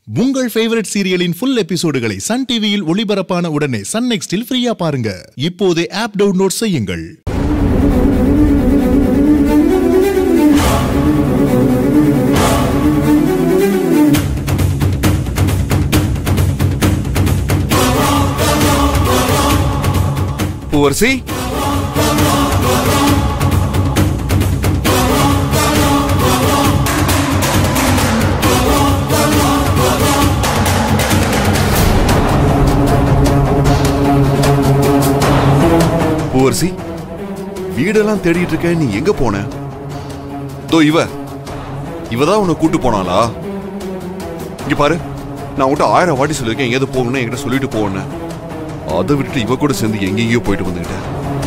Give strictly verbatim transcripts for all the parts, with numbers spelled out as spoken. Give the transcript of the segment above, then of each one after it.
உங்கள் ஃபேவரட் சீரியலின் ஃபுல் எபிசோடுகளை சன் டிவியில் ஒளிபரப்பான உடனே சன் நெக்ஸ்டில் ஃப்ரீயா பாருங்க. இப்போதே ஆப் டவுன்லோட் செய்யுங்கள். பூவரசி, பூவரசி, வீடெல்லாம் தேடிட்டு இருக்க. நீ எங்க போன? தோ இவ இவதான் உன்னை கூட்டு போனாளா? இங்க பாரு, நான் உன்கிட்ட ஆயிரம் வாட்டி சொல்லியிருக்கேன் எங்கேயாவது போகணும்னு என்கிட்ட சொல்லிட்டு போனேன். அதை விட்டுட்டு இவ கூட சேர்ந்து எங்கெங்கயோ போயிட்டு வந்துகிட்ட.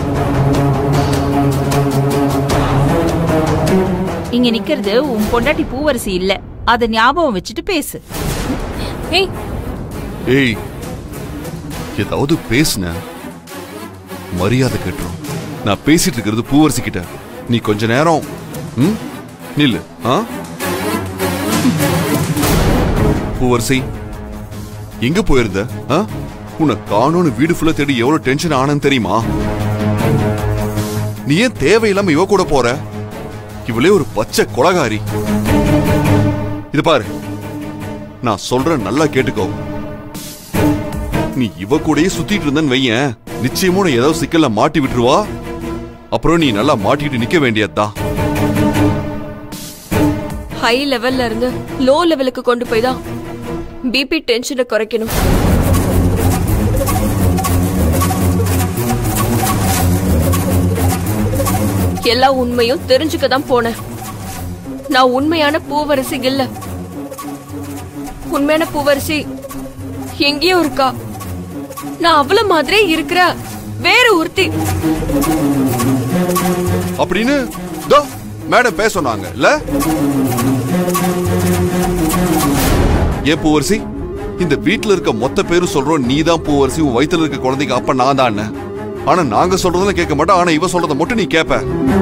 இங்க நிக்கிறது உன் பொண்டாட்டி பூவரசி இல்ல, அத ஞாபகம் வச்சுட்டு பேசு. ஏய் ஏய், ஏதாவது பேசுன மரியாதை கேட்டுரும். நான் பேசிட்டு இருக்கிறது பூவரசி கிட்ட. நீ கொஞ்ச நேரம் ம் நில்லு. ஆ பூவரசி, எங்க போயிருந்த? ஆ உன்னை காணோன்னு வீடு ஃபுல்லா தேடி எவ்வளவு டென்ஷன் ஆனன்னு தெரியுமா? நீ ஏன் தேவையில்லாம இவ கூட போற? இவளே ஒரு பச்சை கொலகாரி. இது பாரு, நான் சொல்றேன், நல்லா கேட்டுக்கோ. நீ இவ கூடயே சுத்திட்டு இருந்தன்னு வையேன், நிச்சயமா ஏதாவது சிக்கல்ல மாட்டி விட்டுருவா. அப்புறம் நீ நல்லா மாட்டிட்டு நிக்க வேண்டியதுதான். ஹை லெவல்ல இருந்து லோ லெவலுக்கு கொண்டு போய் தான் பிபி டென்ஷனை குறைக்கணும். எல்லா உண்மையும் தெரிஞ்சுக்க தான் போனேன். நான் உண்மையான பூவரசி இல்ல. உண்மையான பூவரசி எங்கேயோ இருக்கா. நான் அவள மாதிரியே இருக்கிற வேற ஒருத்தி அப்படின்னு மேடம் பேச சொன்னாங்க இல்ல? ஏன் பூவரசி, இந்த வீட்டுல இருக்க மொத்த பேரும் சொல்றோம் நீதான் பூவரசி, உன் வயித்துல இருக்க குழந்தைக்கு அப்ப நான் தான். ஆனா நாங்க சொல்றதுல கேட்க மாட்டோம், ஆனா இவ சொல்றத மட்டும் நீ கேப்ப.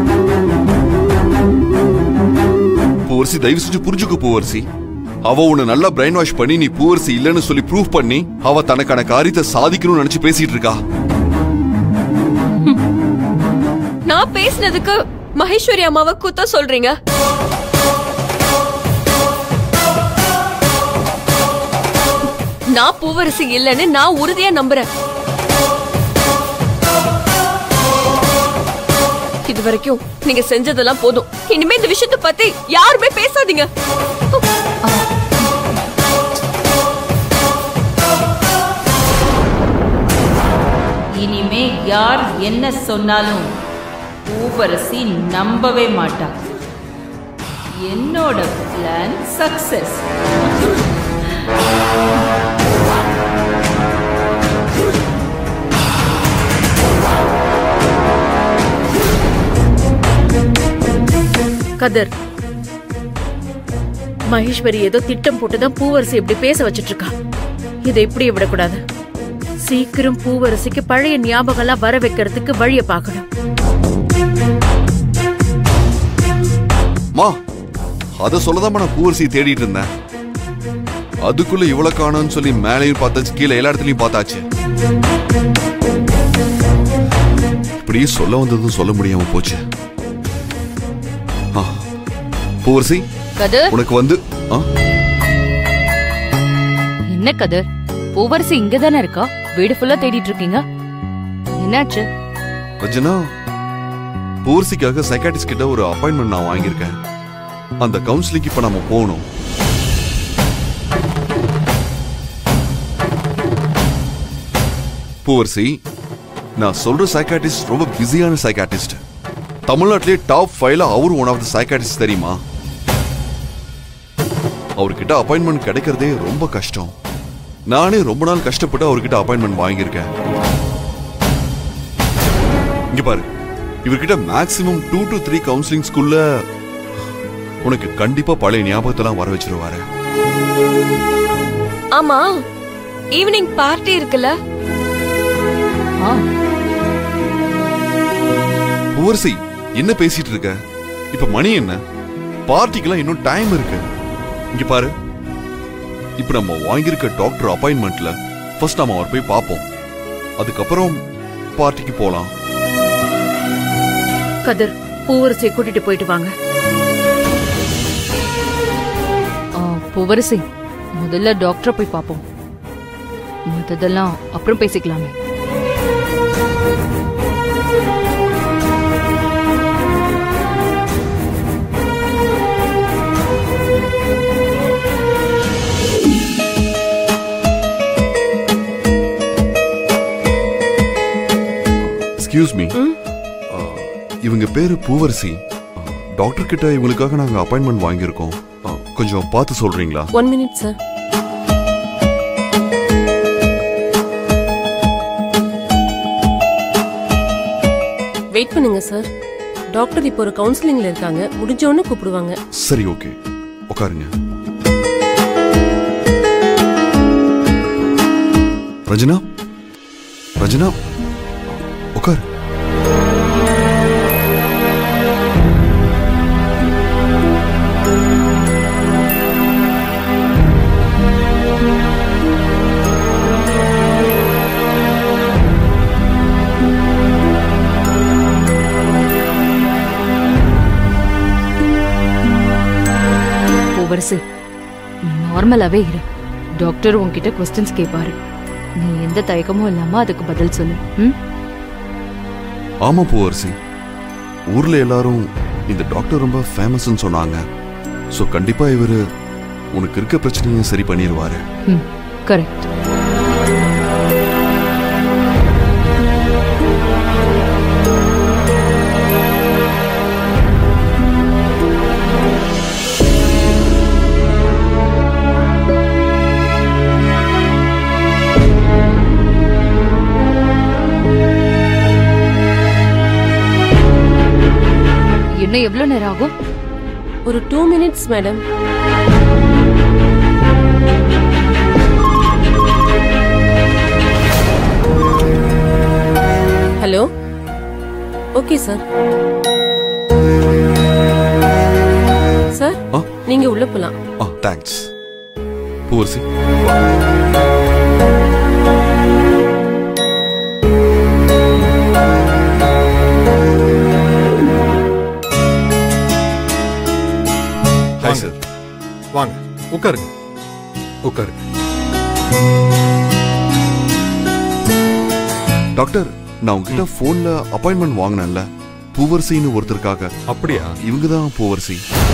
பூவரசி, தயவு செஞ்சு புரிஞ்சுக்க பூவரசி. அவ உன்னை நல்லா பிரெயின் வாஷ் பண்ணி நீ பூவரசி இல்லன்னு சொல்லி ப்ரூவ் பண்ணி அவ தனக்கான காரியத்தை சாதிக்கணும்னு நினைச்சு பேசிட்டு இருக்கா. நான் பேசினதுக்கு மகேஸ்வரி அம்மாவை குத்த சொல்றீங்க? நான் பூவரசி இல்லன்னு நான் உறுதியா நம்புறேன். இது வரைக்கும் நீங்க செஞ்சதெல்லாம் போதும். இனிமே இந்த விஷயத்தை பத்தி யாருமே பேசாதீங்க. இனிமே யார் என்ன சொன்னாலும் பூவரசி நம்பவே மாட்டா. என்னோட பிளான் சக்சஸ். கதிர், மகேஸ்வரி ஏதோ திட்டம் போட்டுதான் பூவரசி இப்படி பேச வச்சிட்டு இருக்கா. இதை இப்படியே விடக்கூடாது. சீக்கிரம் பூவரசிக்கு பழைய ஞாபகம் எல்லாம் வர வைக்கிறதுக்கு வழிய பார்க்கணும். மா, அத சொல்லதான் நான் பூவரசி தேடிட்டு இருந்தேன். அதுக்குள்ள இவ்வளவு காணும்னு சொல்லி மேலையும் பார்த்தாச்சு, கீழே எல்லா இடத்துலயும் பார்த்தாச்சு. இப்படியே சொல்ல வந்ததும் சொல்ல முடியாம போச்சு. பூவரசி, உனக்கு வந்து என்ன கதிர், பூவரசி இங்க தானே இருக்கா? வீடு ஃபுல்லா தேடிட்டு இருக்கீங்க, என்னாச்சு? ரஜனா, பூவரசிக்காக சைக்காட்ரிஸ்ட் கிட்ட ஒரு அப்பாயின்மெண்ட் நான் வாங்கியிருக்கேன். அந்த கவுன்சிலிங் இப்ப நம்ம போகணும். பூவரசி, நான் சொல்ற சைக்காட்ரிஸ்ட் ரொம்ப பிஸியான சைக்காட்ரிஸ்ட். தமிழ்நாட்டிலே டாப் ஃபைவ்ல அவரு ஒன் ஆஃப் த சைக்காட்ரிஸ்ட், தெரியுமா? அவர்கிட்ட அப்பாயின்மெண்ட் கிடைக்கிறதே ரொம்ப கஷ்டம். நானே ரொம்ப நாள் கஷ்டப்பட்டு அவர்கிட்ட அப்பாயின்மெண்ட் வாங்கியிருக்கேன். இங்க பாரு, இவர்கிட்ட maximum two to three counselling ஸ்கூல்ல உனக்கு கண்டிப்பா பழைய ஞாபகத்தெல்லாம் வர வச்சிருவாரு. ஆமா, ஈவினிங் பார்ட்டி இருக்குல்ல? பூவரசி, என்ன பேசிட்டு இருக்க? இப்ப மணி என்ன? பார்ட்டிக்கெல்லாம் இன்னும் டைம் இருக்கு. இங்க பாரு, இப்ப நம்ம வாங்கியிருக்க டாக்டர் அப்பாயின்மெண்ட்ல ஃபர்ஸ்ட் நாம அவர் போய் பார்ப்போம். அதுக்கப்புறம் பார்ட்டிக்கு போலாம். கதிர், பூவரசியை கூட்டிட்டு போயிட்டு வாங்க. பூவரசி, முதல்ல டாக்டரை போய் பார்ப்போம். மத்ததெல்லாம் அப்புறம் பேசிக்கலாமே. எக்ஸ்கியூஸ் மீ, இவங்க பேரு பூவரசி. டாக்டர் கிட்ட இவங்களுக்காக நாங்க அப்பாயின்மெண்ட் வாங்கியிருக்கோம். கொஞ்சம் பார்த்து சொல்றீங்களா? One minute sir. வெயிட் பண்ணுங்க சார். டாக்டர் இப்போ ஒரு கவுன்சிலிங்ல இருக்காங்க. முடிஞ்ச உடனே கூப்பிடுவாங்க. சரி, ஓகே, உட்காருங்க. ரஜினா, ரஜினா, உட்காரு. பூவரசி, நீ நார்மலாவே இரு. டாக்டர் உன்கிட்ட क्वेश्चंस கேட்பாரு. நீ எந்த தயக்கமும் இல்லாம அதுக்கு பதில் சொல்லு. ம்? ஆமா பூவரசி, ஊர்ல எல்லாரும் இந்த டாக்டர் ரொம்ப ஃபேமஸ்னு சொன்னாங்க. சோ கண்டிப்பா இவரு உனக்கு இருக்க பிரச்சனையை சரி பண்ணிடுவாரு. ம், கரெக்ட். இன்னும் எவ்வளவு நேரம் ஆகும்? ஒரு two minutes madam. Hello, okay sir. Sir, நீங்க உள்ள போலாம். ஆ, தேங்க்ஸ். Poovarasi, hi sir. வாங்க, உட்காருங்க, உட்காருங்க. டாக்டர், நான் உங்ககிட்ட போன்ல அப்பாயின்மெண்ட் வாங்கினேன்ல, பூவரசின்னு ஒருத்தருக்காக. அப்படியா? இவங்க தான் பூவரசி.